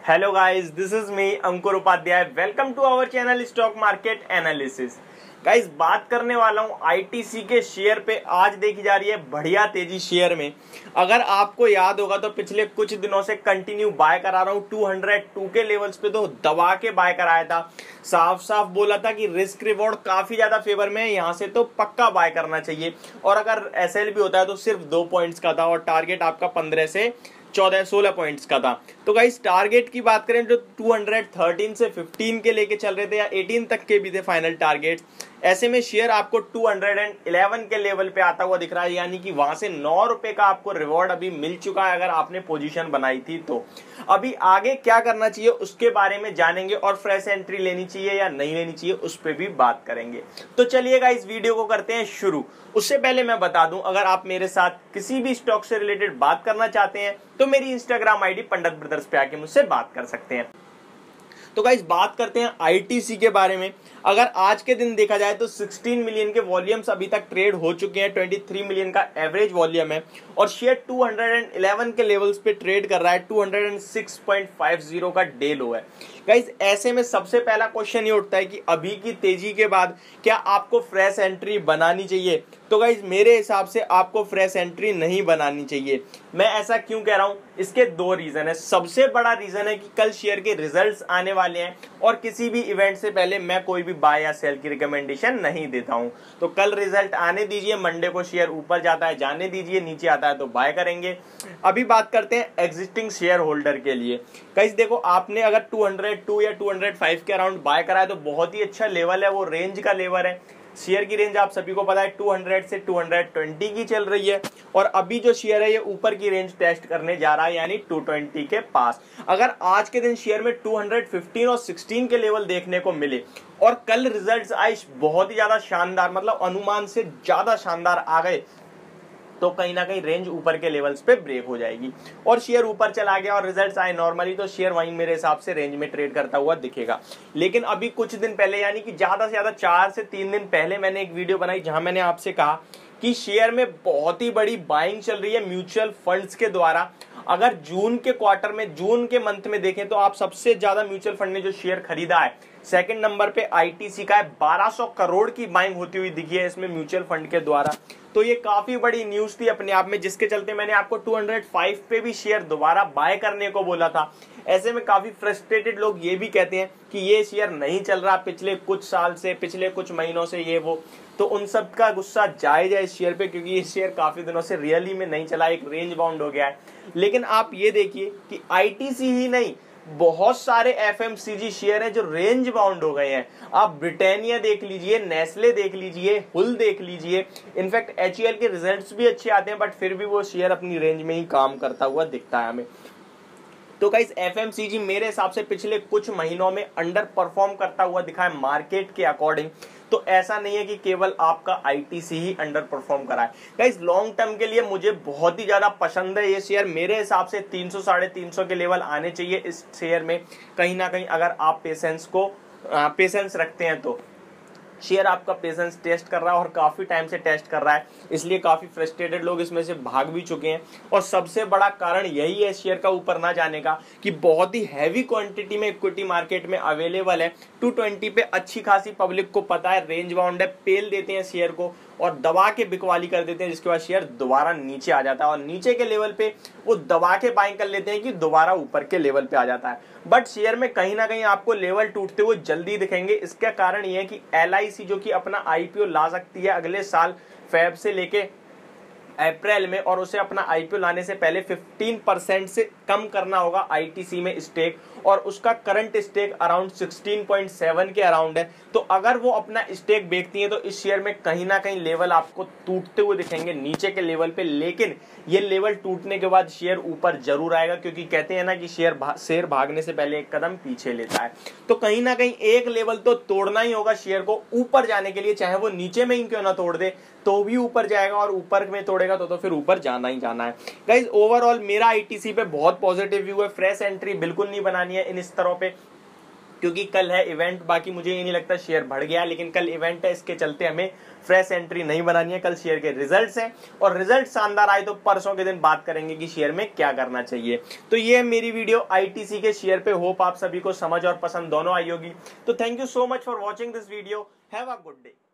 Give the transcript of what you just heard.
Hello guys, this is me Ankur Upadhyay. Welcome to our channel stock market analysis. Guys, बात करने वाला हूं ITC के शेयर पे। आज देखी जा रही है बढ़िया तेजी शेयर में। अगर आपको याद होगा तो पिछले कुछ दिनों से कंटिन्यू बाय करा रहा हूं 202 के लेवल्स पे, तो दबा के बाय कराया था। साफ साफ बोला था कि रिस्क रिवॉर्ड काफी ज्यादा फेवर में है, यहां से तो पक्का बाय करना चाहिए। और अगर एसएल भी होता है तो सिर्फ 2 पॉइंट्स का था और टारगेट आपका 15 से 16 पॉइंट्स का था। तो गाइस, टारगेट की बात करें जो 213 से 15 के लेके चल रहे थे या 18 तक के भी थे फाइनल टारगेट। ऐसे में शेयर आपको 211 के लेवल पे आता हुआ दिख रहा है, यानी कि वहां से 9 रुपए का आपको रिवॉर्ड अभी मिल चुका है अगर आपने पोजीशन बनाई थी तो। अभी आगे क्या करना चाहिए उसके बारे में जानेंगे और फ्रेश एंट्री लेनी चाहिए या नहीं लेनी चाहिए उस पर भी बात करेंगे। तो चलिएगा इस वीडियो को करते हैं शुरू। उससे पहले मैं बता दूं, अगर आप मेरे साथ किसी भी स्टॉक से रिलेटेड बात करना चाहते हैं तो मेरी इंस्टाग्राम आईडी पंडित ब्रदर्स पे आके मुझसे बात कर सकते हैं। तो गाइस, बात करते हैं आईटीसी के बारे में। अगर आज के दिन देखा जाए तो 16 मिलियन के वॉल्यूम्स अभी तक ट्रेड हो चुके हैं, 23 मिलियन का एवरेज वॉल्यूम है और शेयर 211 के लेवल्स पे ट्रेड कर रहा है। 206.50 का डे लो है। गाइस, ऐसे में सबसे पहला क्वेश्चन ये उठता है कि अभी की तेजी के बाद क्या आपको फ्रेश एंट्री बनानी चाहिए? तो गाइस, मेरे हिसाब से आपको फ्रेश एंट्री नहीं बनानी चाहिए। मैं ऐसा क्यों कह रहा हूं? इसके दो रीजन है। सबसे बड़ा रीजन है कि कल शेयर के रिजल्ट्स आने वाले हैं और किसी भी इवेंट से पहले मैं कोई भी बाय या सेल की रिकमेंडेशन नहीं देता हूं। तो कल रिजल्ट आने दीजिए, मंडे को शेयर ऊपर जाता है जाने दीजिए, नीचे आता है तो बाय करेंगे। अभी बात करते हैं एग्जिस्टिंग शेयर होल्डर के लिए। गाइस देखो, आपने अगर 202 या 205 के अराउंड बाय करा है तो बहुत ही अच्छा लेवल है, वो रेंज का लेवल है। शेयर की रेंज आप सभी को पता है 200 से 220 की चल रही है और अभी जो शेयर है ये ऊपर की रेंज टेस्ट करने जा रहा है, यानी 220 के पास। अगर आज के दिन शेयर में 215 और 16 के लेवल देखने को मिले और कल रिजल्ट्स आए बहुत ही ज्यादा शानदार, मतलब अनुमान से ज्यादा शानदार आ गए, तो कहीं ना कहीं रेंज ऊपर के लेवल्स पे ब्रेक हो जाएगी और शेयर ऊपर चला गया और रिजल्ट्स आए नॉर्मली, तो शेयर वहीं मेरे हिसाब से रेंज में ट्रेड करता हुआ दिखेगा। लेकिन अभी कुछ दिन पहले, यानी कि ज्यादा से ज्यादा 4 से 3 दिन पहले मैंने एक वीडियो बनाई जहां मैंने आपसे कहा कि शेयर में बहुत ही बड़ी बाइंग चल रही है म्यूचुअल फंड्स के द्वारा। अगर जून के क्वार्टर में, जून के मंथ में देखें तो आप सबसे ज्यादा म्यूचुअल फंड ने जो शेयर खरीदा है, सेकंड नंबर पे आईटीसी का है। 1200 करोड़ की बाइंग होती हुई दिखी है इसमें म्यूचुअल फंड के द्वारा। तो ये काफी बड़ी न्यूज थी अपने आप में, जिसके चलते मैंने आपको 205 पे भी शेयर दोबारा बाय करने को बोला था। ऐसे में काफी फ्रस्ट्रेटेड लोग ये भी कहते हैं कि ये शेयर नहीं चल रहा पिछले कुछ साल से, पिछले कुछ महीनों से, ये वो। तो उन सब का गुस्सा जायज है इस शेयर पे, क्योंकि ये शेयर काफी दिनों से रियली में नहीं चला, एक रेंज बाउंड हो गया है। लेकिन आप ये देखिए कि आईटीसी ही नहीं, बहुत सारे एफएमसीजी शेयर हैं जो रेंज बाउंड हो गए हैं। आप ब्रिटानिया देख लीजिए, नेस्ले देख लीजिए, हुल देख लीजिए। इनफैक्ट एचईएल के रिजल्ट्स भी अच्छे आते हैं, बट फिर भी वो शेयर अपनी रेंज में ही काम करता हुआ दिखता है हमें। तो गाइस, एफएमसीजी मेरे हिसाब से पिछले कुछ महीनों में अंडर परफॉर्म करता हुआ दिखा है मार्केट के अकॉर्डिंग। तो ऐसा नहीं है कि केवल आपका आईटीसी ही अंडर परफॉर्म करा है। गाइस, लॉन्ग टर्म के लिए मुझे बहुत ही ज्यादा पसंद है ये शेयर। मेरे हिसाब से 300 साढ़े 300 के लेवल आने चाहिए इस शेयर में, कहीं ना कहीं, अगर आप पेशेंस रखते हैं तो। शेयर आपका पेशेंस टेस्ट कर रहा है और काफी टाइम से टेस्ट कर रहा है, इसलिए काफी फ्रस्ट्रेटेड लोग इसमें से भाग भी चुके हैं। और सबसे बड़ा कारण यही है शेयर का ऊपर ना जाने का कि बहुत ही हैवी क्वांटिटी में इक्विटी मार्केट में अवेलेबल है। 220 पे अच्छी खासी पब्लिक को पता है रेंज बाउंड है, पेल देते हैं शेयर को और दबा के बिकवाली कर देते हैं, जिसके बाद शेयर दोबारा नीचे आ जाता है और नीचे के लेवल पे वो दबा के बाइंग कर लेते हैं कि दोबारा ऊपर के लेवल पे आ जाता है। बट शेयर में कहीं ना कहीं आपको लेवल टूटते हुए जल्दी दिखेंगे। इसका कारण ये है कि एलआईसी जो कि अपना आईपीओ ला सकती है अगले साल फेब से लेके अप्रैल में, और उसे अपना आईपीओ लाने से पहले 15% से कम करना होगा आईटीसी में स्टेक, और उसका करंट स्टेक अराउंड 16.7 के अराउंड है। तो अगर वो अपना स्टेक बेचती है तो इस शेयर में कहीं ना कहीं लेवल आपको टूटते हुए दिखेंगे नीचे के लेवल पे। लेकिन ये लेवल टूटने के बाद शेयर ऊपर जरूर आएगा, क्योंकि कहते हैं ना कि शेयर भागने से पहले एक कदम पीछे लेता है। तो कहीं ना कहीं एक लेवल तो तोड़ना ही होगा शेयर को ऊपर जाने के लिए, चाहे वो नीचे में ही क्यों ना तोड़ दे तो भी ऊपर जाएगा, और ऊपर में तोड़ेगा तो फिर ऊपर जाना ही जाना है। गाइस, ओवरऑल मेरा आईटीसी पे बहुत पॉजिटिव व्यू है। फ्रेश एंट्री बिल्कुल नहीं बनानी है इन स्तरों पे, क्योंकि कल है इवेंट। बाकी मुझे ये नहीं लगता शेयर बढ़ गया, लेकिन कल इवेंट है, इसके चलते हमें फ्रेश एंट्री नहीं बनानी है। कल शेयर के रिजल्ट्स हैं और रिजल्ट शानदार आए तो परसों के दिन बात करेंगे कि शेयर में क्या करना चाहिए। तो ये है मेरी वीडियो आईटीसी के शेयर पे। होप आप सभी को समझ और पसंद दोनों आई होगी। तो thank you so much for watching this video. Have a good day.